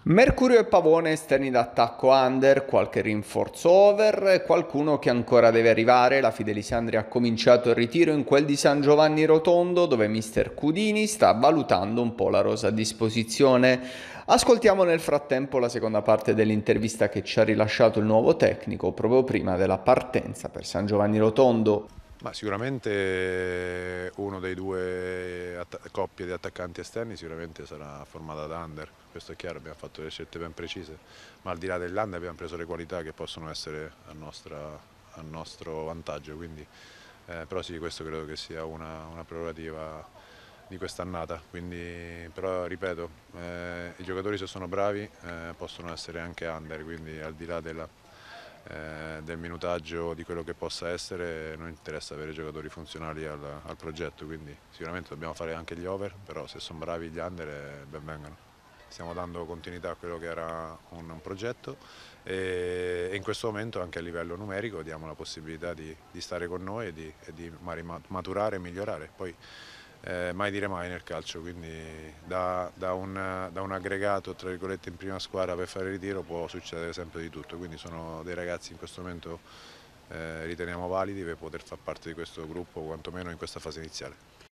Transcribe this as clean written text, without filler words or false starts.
Mercurio e Pavone esterni d'attacco under, qualche rinforzo over, qualcuno che ancora deve arrivare. La Fidelisandria ha cominciato il ritiro in quel di San Giovanni Rotondo dove mister Cudini sta valutando un po' la rosa a disposizione. Ascoltiamo nel frattempo la seconda parte dell'intervista che ci ha rilasciato il nuovo tecnico proprio prima della partenza per San Giovanni Rotondo. Ma sicuramente uno dei due coppie di attaccanti esterni sicuramente sarà formata da under, questo è chiaro, abbiamo fatto delle scelte ben precise, ma al di là dell'under abbiamo preso le qualità che possono essere a nostro vantaggio, quindi, però sì, questo credo che sia una prerogativa di quest'annata, però ripeto, i giocatori se sono bravi possono essere anche under, quindi al di là del minutaggio di quello che possa essere, non interessa avere giocatori funzionali al progetto, quindi sicuramente dobbiamo fare anche gli over, però se sono bravi gli under ben vengano. Stiamo dando continuità a quello che era un progetto e in questo momento anche a livello numerico diamo la possibilità di stare con noi e di maturare e migliorare. Poi, mai dire mai nel calcio, quindi da un aggregato tra virgolette in prima squadra per fare il ritiro può succedere sempre di tutto, quindi sono dei ragazzi in questo momento riteniamo validi per poter far parte di questo gruppo quantomeno in questa fase iniziale.